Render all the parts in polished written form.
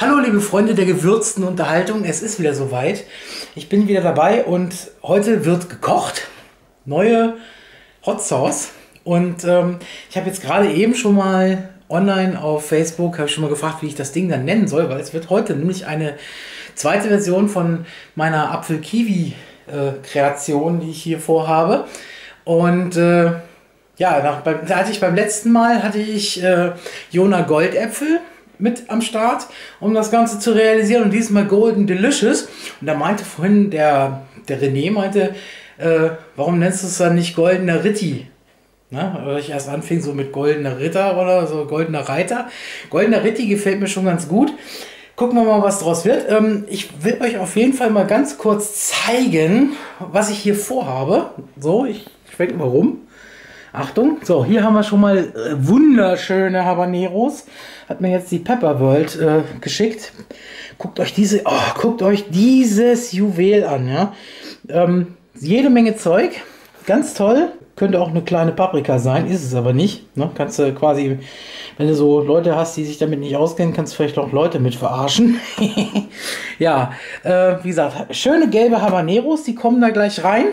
Hallo liebe Freunde der gewürzten Unterhaltung, es ist wieder soweit. Ich bin wieder dabei und heute wird gekocht. Neue Hot Sauce. Und ich habe jetzt gerade eben schon mal online auf Facebook, habe ich schon mal gefragt, wie ich das Ding dann nennen soll, weil es wird heute nämlich eine zweite Version von meiner Apfel-Kiwi-Kreation, die ich hier vorhabe. Und ja, beim letzten Mal hatte ich Jona Goldäpfel mit am Start, um das Ganze zu realisieren, und diesmal Golden Delicious. Und da meinte vorhin der René, warum nennst du es dann nicht Goldener Ritti? Weil ich erst anfing so mit Goldener Ritter oder so Goldener Reiter. Goldener Ritti gefällt mir schon ganz gut. Gucken wir mal, was draus wird. Ich will euch auf jeden Fall mal ganz kurz zeigen, was ich hier vorhabe. So, ich schwenke mal rum. Achtung, so, hier haben wir schon mal wunderschöne Habaneros. Hat mir jetzt die Pepper World geschickt. Guckt euch dieses Juwel an. Ja? Jede Menge Zeug, ganz toll. Könnte auch eine kleine Paprika sein, ist es aber nicht. Ne? Kannst du quasi, wenn du so Leute hast, die sich damit nicht auskennen, kannst du vielleicht auch Leute mit verarschen. Ja, wie gesagt, schöne gelbe Habaneros, die kommen da gleich rein.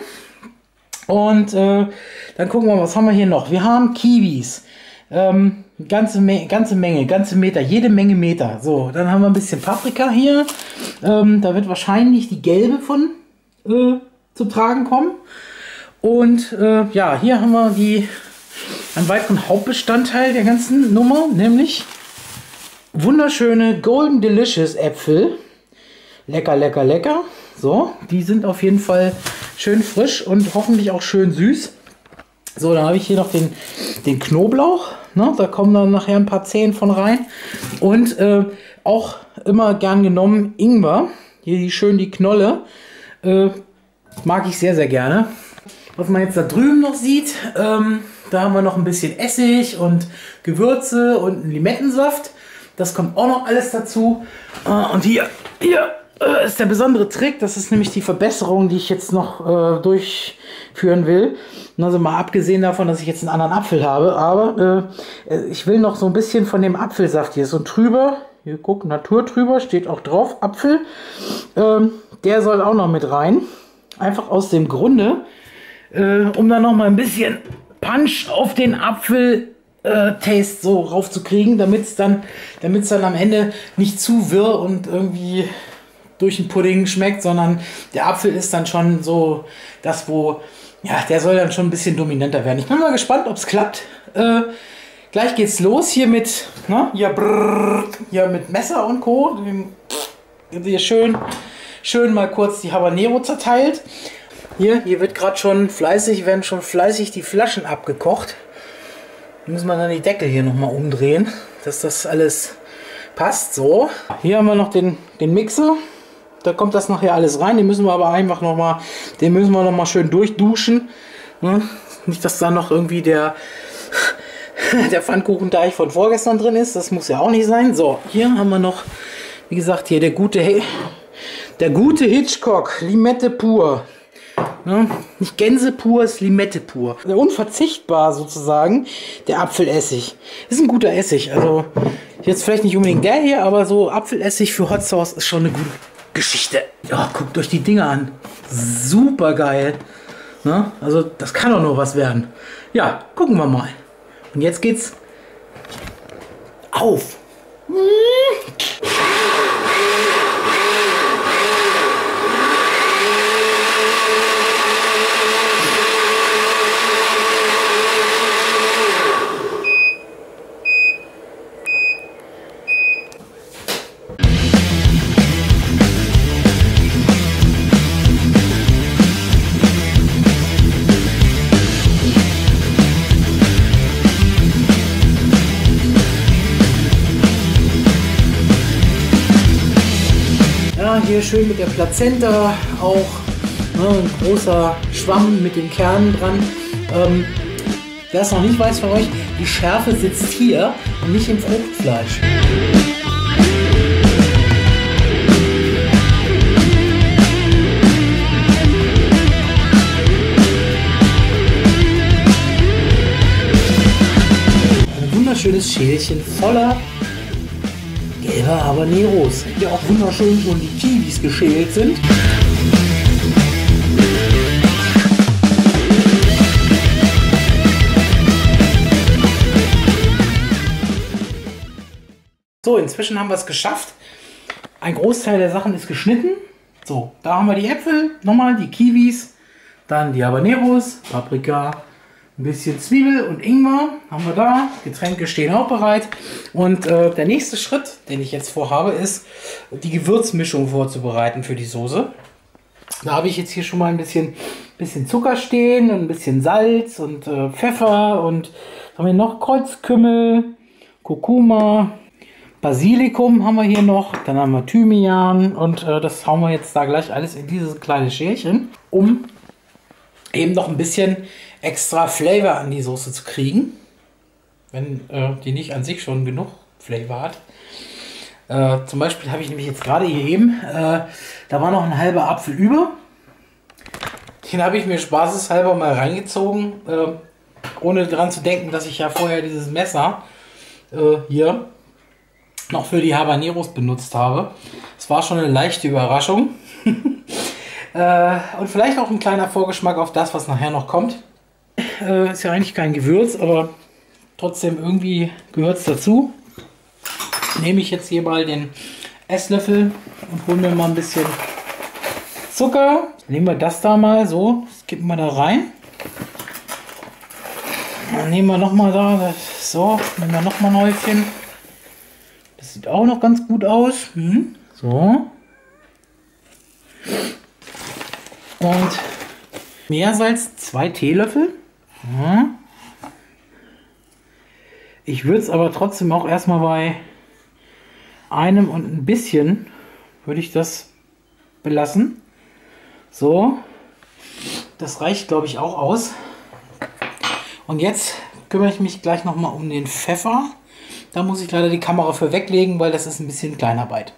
Und dann gucken wir mal, was haben wir hier noch. Wir haben Kiwis. Ganze Meter, jede Menge Meter. So, dann haben wir ein bisschen Paprika hier. Da wird wahrscheinlich die gelbe von zu tragen kommen. Und ja, hier haben wir einen weiteren Hauptbestandteil der ganzen Nummer, nämlich wunderschöne Golden Delicious Äpfel. Lecker, lecker, lecker. So, die sind auf jeden Fall schön frisch und hoffentlich auch schön süß. So, dann habe ich hier noch den Knoblauch. Ne? Da kommen dann nachher ein paar Zehen von rein. Und auch immer gern genommen Ingwer. Hier schön die Knolle. Mag ich sehr, sehr gerne. Was man jetzt da drüben noch sieht, da haben wir noch ein bisschen Essig und Gewürze und einen Limettensaft. Das kommt auch noch alles dazu. Und hier ist der besondere Trick. Das ist nämlich die Verbesserung, die ich jetzt noch durchführen will. Also mal abgesehen davon, dass ich jetzt einen anderen Apfel habe. Aber ich will noch so ein bisschen von dem Apfelsaft hier. So ein trüber, hier guck, naturtrüber, steht auch drauf, Apfel. Der soll auch noch mit rein. Einfach aus dem Grunde, um dann noch mal ein bisschen Punch auf den Apfel-Taste so raufzukriegen, damit es dann am Ende nicht zu wirr und irgendwie durch den Pudding schmeckt, sondern der Apfel ist dann schon so das, ja, der soll dann schon ein bisschen dominanter werden. Ich bin mal gespannt, ob es klappt. Gleich geht's los hier mit, hier mit Messer und Co. Hier schön mal kurz die Habanero zerteilt. Hier wird gerade werden schon fleißig die Flaschen abgekocht. Da müssen wir dann die Deckel hier nochmal umdrehen, dass das alles passt. So, hier haben wir noch den Mixer. Da kommt das nachher alles rein. Den müssen wir aber einfach nochmal schön durchduschen. Ne? Nicht, dass da noch irgendwie der Pfannkuchenteig von vorgestern drin ist. Das muss ja auch nicht sein. So, hier haben wir noch, wie gesagt, hier der gute Hitchcock, Limette pur. Ne? Nicht Gänse pur, ist Limette pur. Unverzichtbar sozusagen, der Apfelessig. Ist ein guter Essig. Also jetzt vielleicht nicht unbedingt der hier, aber so Apfelessig für Hot Sauce ist schon eine gute Geschichte. Ja, guckt euch die Dinger an. Super geil. Ne? Also das kann doch nur was werden. Ja, gucken wir mal. Und jetzt geht's auf. Hier schön mit der Plazenta auch, ne, ein großer Schwamm mit den Kernen dran. Wer es noch nicht weiß von euch, die Schärfe sitzt hier und nicht im Fruchtfleisch. Ein wunderschönes Schälchen voller gelbe Habaneros. Hier auch wunderschön schon die Kiwis geschält sind. So, inzwischen haben wir es geschafft. Ein Großteil der Sachen ist geschnitten. So, da haben wir die Äpfel, nochmal die Kiwis, dann die Habaneros, Paprika, ein bisschen Zwiebel und Ingwer haben wir da. Getränke stehen auch bereit. Und der nächste Schritt, den ich jetzt vorhabe, ist, die Gewürzmischung vorzubereiten für die Soße. Da habe ich jetzt hier schon mal ein bisschen Zucker stehen und ein bisschen Salz und Pfeffer und was haben wir noch? Kreuzkümmel, Kurkuma, Basilikum haben wir hier noch, dann haben wir Thymian und das hauen wir jetzt da gleich alles in dieses kleine Schälchen, um eben noch ein bisschen extra Flavor an die Soße zu kriegen, wenn die nicht an sich schon genug Flavor hat. Zum Beispiel habe ich nämlich jetzt gerade hier eben, da war noch ein halber Apfel über. Den habe ich mir spaßeshalber mal reingezogen, ohne daran zu denken, dass ich ja vorher dieses Messer hier noch für die Habaneros benutzt habe. Es war schon eine leichte Überraschung. Und vielleicht auch ein kleiner Vorgeschmack auf das, was nachher noch kommt. Ist ja eigentlich kein Gewürz, aber trotzdem irgendwie gehört es dazu. Nehme ich jetzt hier mal den Esslöffel und hole mir mal ein bisschen Zucker. Nehmen wir das da mal so, das kippen wir da rein. Dann nehmen wir nochmal da, so, nehmen wir nochmal ein Häufchen. Das sieht auch noch ganz gut aus. So. Und Meersalz 2 Teelöffel. Ja. Ich würde es aber trotzdem auch erstmal bei einem und ein bisschen würde ich das belassen. So. Das reicht, glaube ich, auch aus. Und jetzt kümmere ich mich gleich nochmal um den Pfeffer. Da muss ich leider die Kamera für weglegen, weil das ist ein bisschen Kleinarbeit.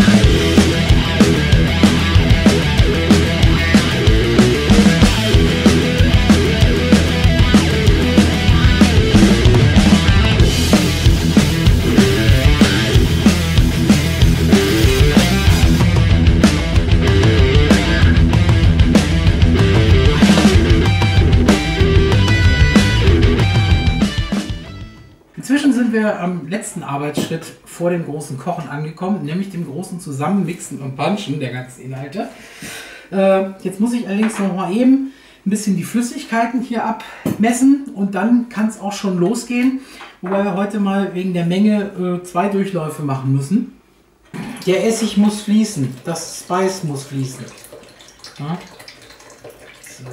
Inzwischen sind wir am letzten Arbeitsschritt vor dem großen Kochen angekommen, nämlich dem großen Zusammenmixen und Punchen der ganzen Inhalte. Jetzt muss ich allerdings noch mal eben ein bisschen die Flüssigkeiten hier abmessen und dann kann es auch schon losgehen, wobei wir heute mal wegen der Menge 2 Durchläufe machen müssen. Der Essig muss fließen, das Spice muss fließen. Ja. So.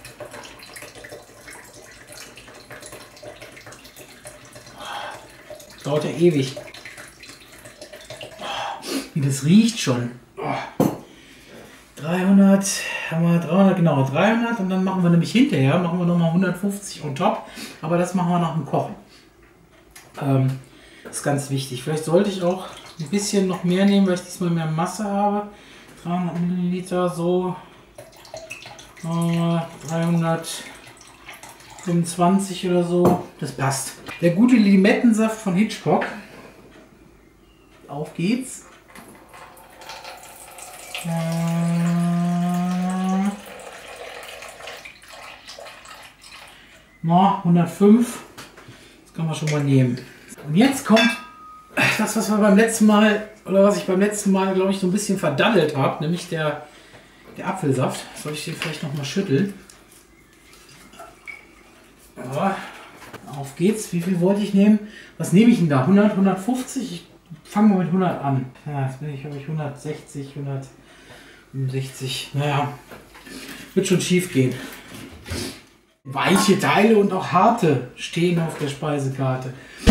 Dauert ja ewig. Wie das riecht schon. 300, haben wir 300, genau 300 und dann machen wir nämlich hinterher, machen wir nochmal 150 on top, aber das machen wir nach dem Kochen. Das ist ganz wichtig. Vielleicht sollte ich auch ein bisschen noch mehr nehmen, weil ich diesmal mehr Masse habe. 300 Milliliter, so 325 oder so, das passt. Der gute Limettensaft von Hitchcock. Auf geht's. 105. Das kann man schon mal nehmen. Und jetzt kommt das, was wir beim letzten Mal, oder was ich beim letzten Mal, glaube ich, so ein bisschen verdaddelt habe, nämlich der Apfelsaft. Soll ich den vielleicht noch mal schütteln? Ja. Auf geht's. Wie viel wollte ich nehmen? Was nehme ich denn da? 100, 150? Ich fange mal mit 100 an. Ja, jetzt bin ich, glaube ich, 160, 165. Naja, wird schon schief gehen. Weiche Teile und auch harte stehen auf der Speisekarte.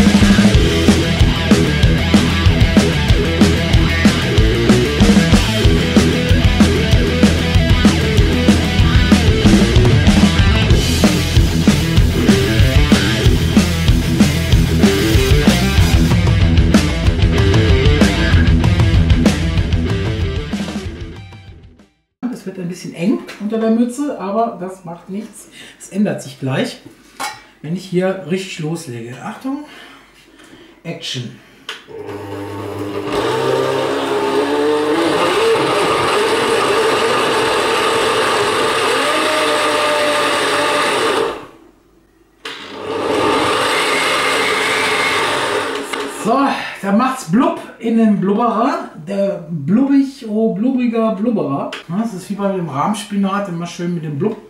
Wird ein bisschen eng unter der Mütze, aber das macht nichts. Es ändert sich gleich, wenn ich hier richtig loslege. Achtung, Action. So, da macht's blub in den Blubberer. Der blubbriger Blubberer. Das ist wie bei dem Rahmspinat, immer schön mit dem Blub.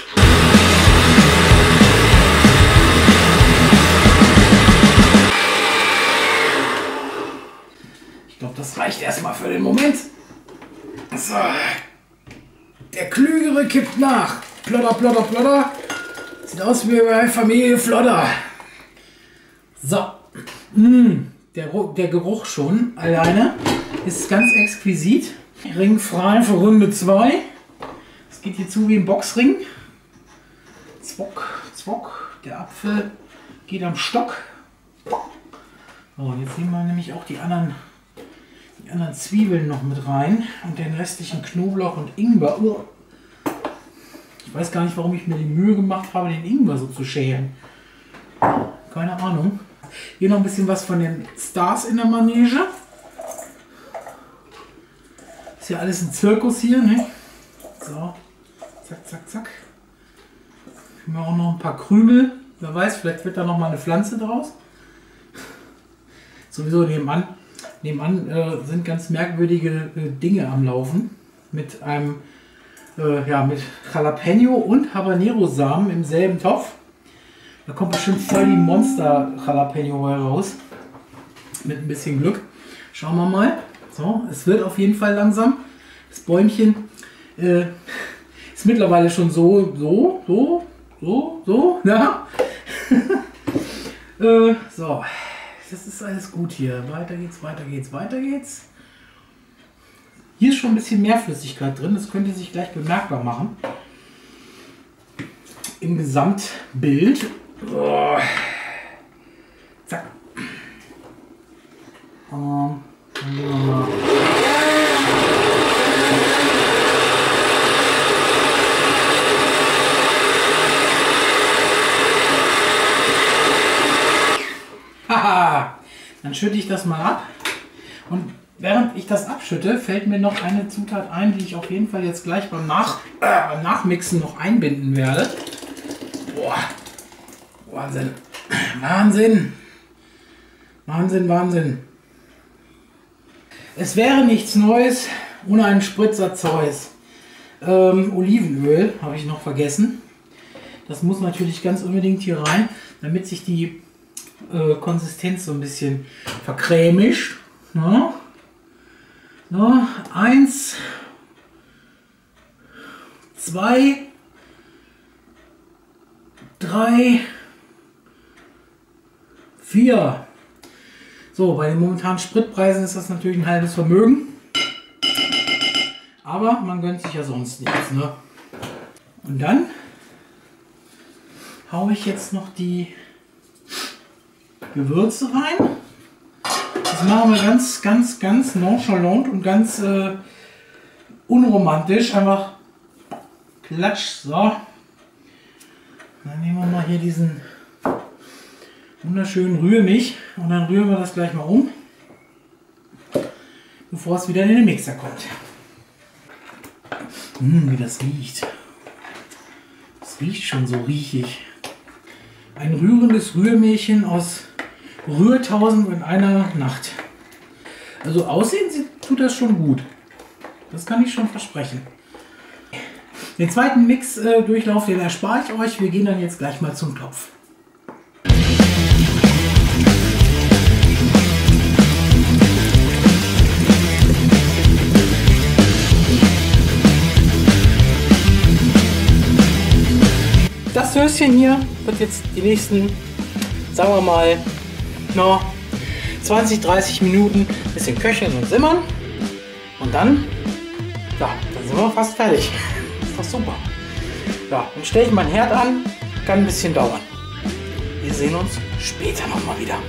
Ich glaube, das reicht erstmal für den Moment. So. Der Klügere kippt nach. Plodder, plodder, plodder. Sieht aus wie bei Familie Flodder. So. Der Geruch schon alleine ist ganz exquisit. Ringfrei für Runde 2. Es geht hier zu wie ein Boxring. Zwock, zwock. Der Apfel geht am Stock. So, jetzt nehmen wir nämlich auch die anderen Zwiebeln noch mit rein und den restlichen Knoblauch und Ingwer. Ich weiß gar nicht, warum ich mir die Mühe gemacht habe, den Ingwer so zu schälen. Keine Ahnung. Hier noch ein bisschen was von den Stars in der Manege. Ist ja alles ein Zirkus hier, ne? So, zack, zack, zack. Haben wir auch noch ein paar Krümel. Wer weiß, vielleicht wird da noch mal eine Pflanze draus. Sowieso nebenan sind ganz merkwürdige Dinge am Laufen. Mit einem, mit Jalapeno und Habanero-Samen im selben Topf. Da kommt bestimmt voll die Monster-Jalapeno raus. Mit ein bisschen Glück. Schauen wir mal. So, es wird auf jeden Fall langsam. Das Bäumchen ist mittlerweile schon so. Ja. So, das ist alles gut hier. Weiter geht's, weiter geht's, weiter geht's. Hier ist schon ein bisschen mehr Flüssigkeit drin. Das könnte sich gleich bemerkbar machen. Im Gesamtbild. Oh. Zack. Dann gehen wir mal. Haha. Dann schütte ich das mal ab. Und während ich das abschütte, fällt mir noch eine Zutat ein, die ich auf jeden Fall jetzt gleich beim Nachmixen noch einbinden werde. Boah. Wahnsinn. Wahnsinn. Wahnsinn, Wahnsinn. Es wäre nichts Neues ohne einen Spritzer Zeus. Olivenöl habe ich noch vergessen. Das muss natürlich ganz unbedingt hier rein, damit sich die Konsistenz so ein bisschen vercremischt. Ja. Ja, 1, 2, 3, 4. So, bei den momentanen Spritpreisen ist das natürlich ein halbes Vermögen. Aber man gönnt sich ja sonst nichts, ne? Und dann haue ich jetzt noch die Gewürze rein. Das machen wir ganz, ganz, ganz nonchalant und ganz unromantisch. Einfach klatsch. So. Dann nehmen wir mal hier diesen wunderschönen Rührmilch und dann rühren wir das gleich mal um, bevor es wieder in den Mixer kommt. Wie das riecht. Das riecht schon so riechig. Ein rührendes Rührmilchchen aus Rührtausend in einer Nacht. Also aussehen tut das schon gut. Das kann ich schon versprechen. Den zweiten Mix-Durchlauf, den erspare ich euch. Wir gehen dann jetzt gleich mal zum Topf. Das Höschen hier wird jetzt die nächsten, sagen wir mal, 20, 30 Minuten ein bisschen köcheln und simmern. Und dann, ja, dann sind wir fast fertig. Ist doch super. Ja, dann stelle ich meinen Herd an, kann ein bisschen dauern. Wir sehen uns später nochmal wieder.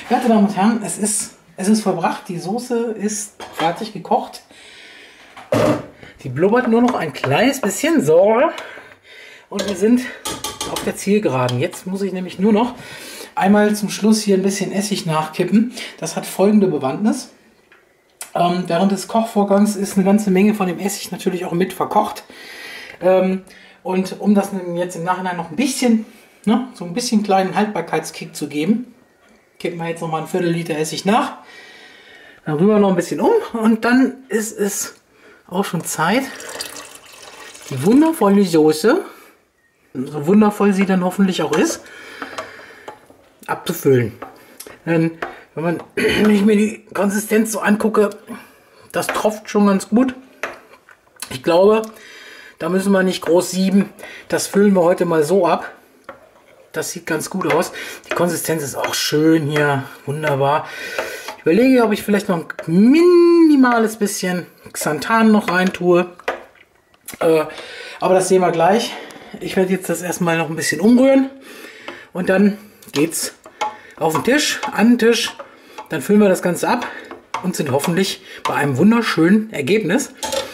Werte Damen und Herren, es ist vollbracht. Die Soße ist fertig gekocht. Die blubbert nur noch ein kleines bisschen. So. Und wir sind auf der Zielgeraden. Jetzt muss ich nämlich nur noch einmal zum Schluss hier ein bisschen Essig nachkippen. Das hat folgende Bewandtnis. Während des Kochvorgangs ist eine ganze Menge von dem Essig natürlich auch mit verkocht. Und um das jetzt im Nachhinein noch ein bisschen, ne, so ein bisschen kleinen Haltbarkeitskick zu geben, kippen wir jetzt noch mal ein Viertel-Liter Essig nach. Dann rühren wir noch ein bisschen um und dann ist es auch schon Zeit, die wundervolle Soße, so wundervoll sie dann hoffentlich auch ist, abzufüllen. Denn wenn ich mir die Konsistenz so angucke, das tropft schon ganz gut. Ich glaube, da müssen wir nicht groß sieben. Das füllen wir heute mal so ab. Das sieht ganz gut aus. Die Konsistenz ist auch schön hier. Wunderbar. Ich überlege, ob ich vielleicht noch ein minimales bisschen Xanthan noch rein tue. Aber das sehen wir gleich. Ich werde jetzt das erstmal noch ein bisschen umrühren. Und dann geht's auf den Tisch, an den Tisch. Dann füllen wir das Ganze ab und sind hoffentlich bei einem wunderschönen Ergebnis.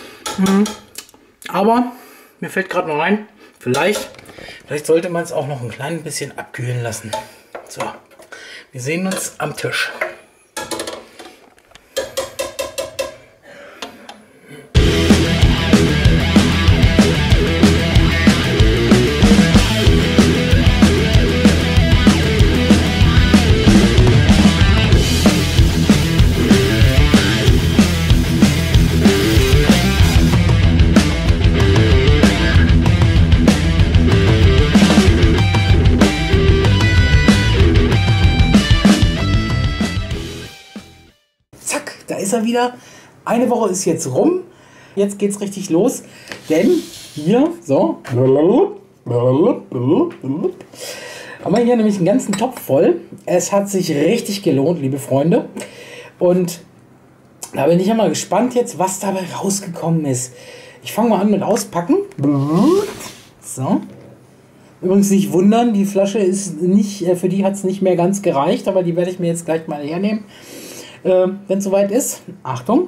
Aber mir fällt gerade noch ein, vielleicht sollte man es auch noch ein klein bisschen abkühlen lassen. So, wir sehen uns am Tisch. Da ist er wieder. Eine Woche ist jetzt rum. Jetzt geht es richtig los. Denn hier, so, haben wir hier nämlich einen ganzen Topf voll. Es hat sich richtig gelohnt, liebe Freunde. Und da bin ich ja mal gespannt jetzt, was dabei rausgekommen ist. Ich fange mal an mit Auspacken. So. Übrigens nicht wundern, die Flasche ist nicht, für die hat es nicht mehr ganz gereicht, aber die werde ich mir jetzt gleich mal hernehmen. Wenn es soweit ist. Achtung.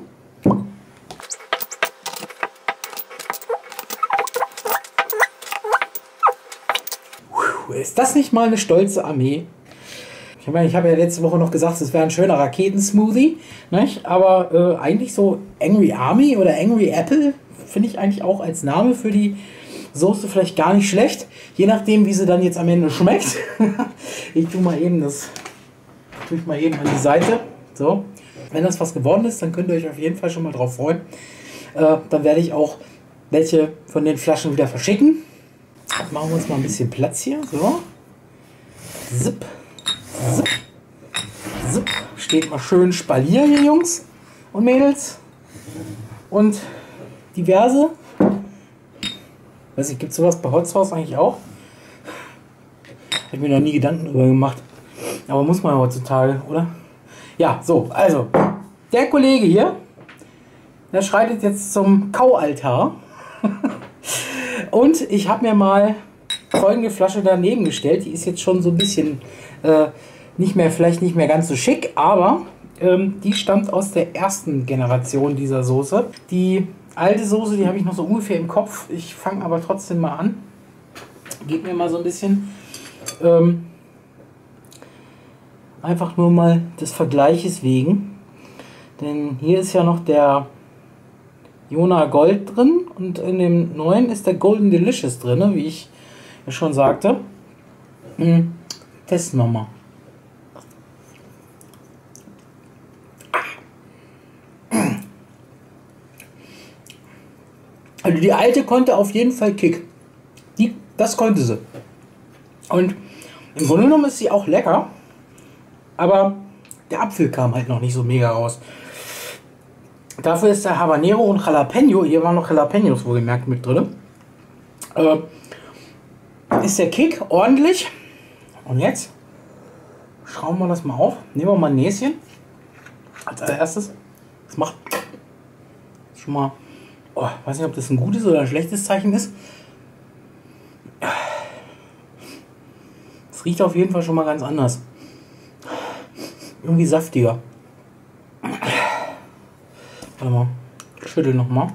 Ist das nicht mal eine stolze Armee? Ich meine, ich habe ja letzte Woche noch gesagt, es wäre ein schöner Raketensmoothie. Nicht? Aber eigentlich so Angry Army oder Angry Apple finde ich eigentlich auch als Name für die Soße vielleicht gar nicht schlecht. Je nachdem, wie sie dann jetzt am Ende schmeckt. Ich tue mal eben das an die Seite. So, wenn das was geworden ist, dann könnt ihr euch auf jeden Fall schon mal drauf freuen. Dann werde ich auch welche von den Flaschen wieder verschicken. Machen wir uns mal ein bisschen Platz hier. So. Zip. Zip. Zip. Steht mal schön Spalier hier, Jungs und Mädels. Und diverse. Weiß ich, gibt es sowas bei Holzhaus eigentlich auch? Habe ich mir noch nie Gedanken darüber gemacht. Aber muss man ja heutzutage, oder? Ja, so, also, der Kollege hier, der schreitet jetzt zum Kaualtar. Und ich habe mir mal folgende Flasche daneben gestellt. Die ist jetzt schon so ein bisschen vielleicht nicht mehr ganz so schick, aber die stammt aus der ersten Generation dieser Soße. Die alte Soße, die habe ich noch so ungefähr im Kopf. Ich fange aber trotzdem mal an. Gebt mir mal so ein bisschen... einfach nur mal des Vergleiches wegen. Denn hier ist ja noch der Jona Gold drin und in dem neuen ist der Golden Delicious drin, wie ich ja schon sagte. Testen wir mal. Also die alte konnte auf jeden Fall Kick. Das konnte sie. Und im Grunde genommen ist sie auch lecker. Aber der Apfel kam halt noch nicht so mega raus. Dafür ist der Habanero und Jalapeno, hier waren noch Jalapenos wohlgemerkt mit drin, ist der Kick ordentlich. Und jetzt schrauben wir das mal auf. Nehmen wir mal ein Näschen als allererstes. Das macht schon mal, weiß nicht, ob das ein gutes oder ein schlechtes Zeichen ist. Es riecht auf jeden Fall schon mal ganz anders. irgendwie saftiger. Warte mal, schüttel nochmal.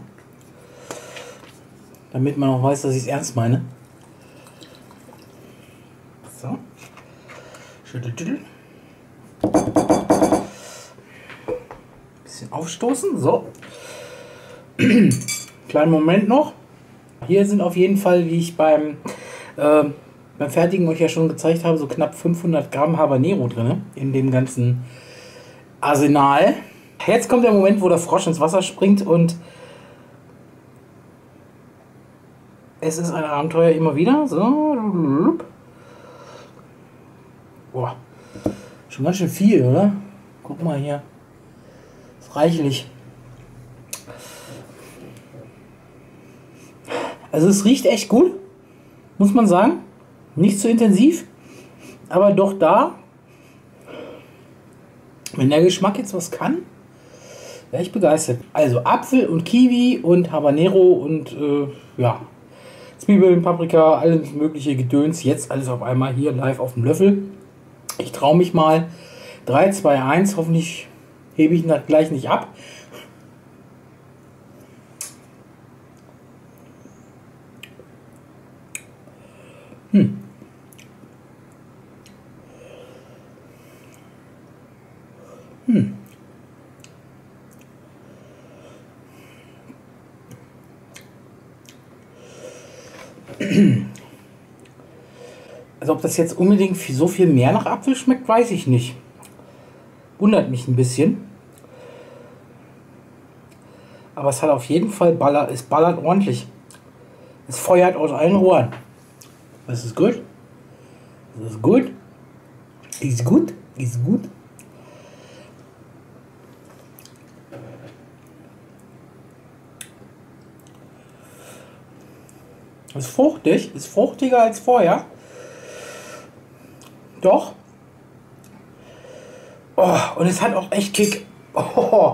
Damit man auch weiß, dass ich es ernst meine. So. Schüttel, schüttel. Bisschen aufstoßen. So. Kleinen Moment noch. Hier sind auf jeden Fall, wie ich beim Fertigen euch ja schon gezeigt habe, so knapp 500 Gramm Habanero drin. In dem ganzen Arsenal. Jetzt kommt der Moment, wo der Frosch ins Wasser springt und es ist ein Abenteuer immer wieder. So. Boah. Schon ganz schön viel, oder? Guck mal hier. Das ist reichlich. Also es riecht echt gut. Muss man sagen. Nicht zu intensiv. Aber doch da. Wenn der Geschmack jetzt was kann, wäre ich begeistert. Also Apfel und Kiwi und Habanero und ja. Zwiebeln, Paprika, alles mögliche Gedöns. Jetzt alles auf einmal hier live auf dem Löffel. Ich traue mich mal. 3, 2, 1. Hoffentlich hebe ich ihn gleich nicht ab. Also ob das jetzt unbedingt so viel mehr nach Apfel schmeckt, weiß ich nicht. Wundert mich ein bisschen. Aber es hat auf jeden Fall es ballert ordentlich. Es feuert aus allen Rohren. Das ist gut. Das ist gut. Ist gut. Ist gut. Ist fruchtig. Ist fruchtiger als vorher. Doch. Oh, und es hat auch echt Kick. Oh.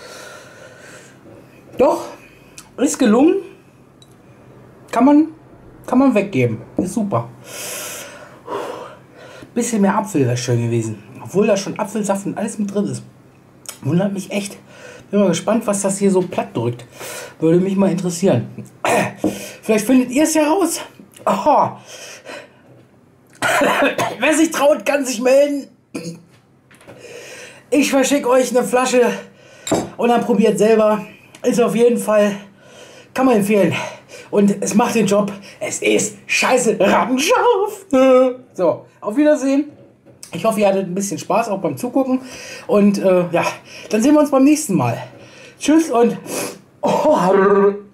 Doch. Ist gelungen. Kann man weggeben. Ist super. Bisschen mehr Apfel wäre schön gewesen. Obwohl da schon Apfelsaft und alles mit drin ist. Wundert mich echt. Bin mal gespannt, was das hier so platt drückt. Würde mich mal interessieren. Vielleicht findet ihr es ja raus. Oh. Wer sich traut, kann sich melden. Ich verschicke euch eine Flasche und dann probiert selber. Ist auf jeden Fall, kann man empfehlen. Und es macht den Job. Es ist scheiße rattenscharf. So, auf Wiedersehen. Ich hoffe, ihr hattet ein bisschen Spaß auch beim Zugucken. Und ja, dann sehen wir uns beim nächsten Mal. Tschüss und... Oh.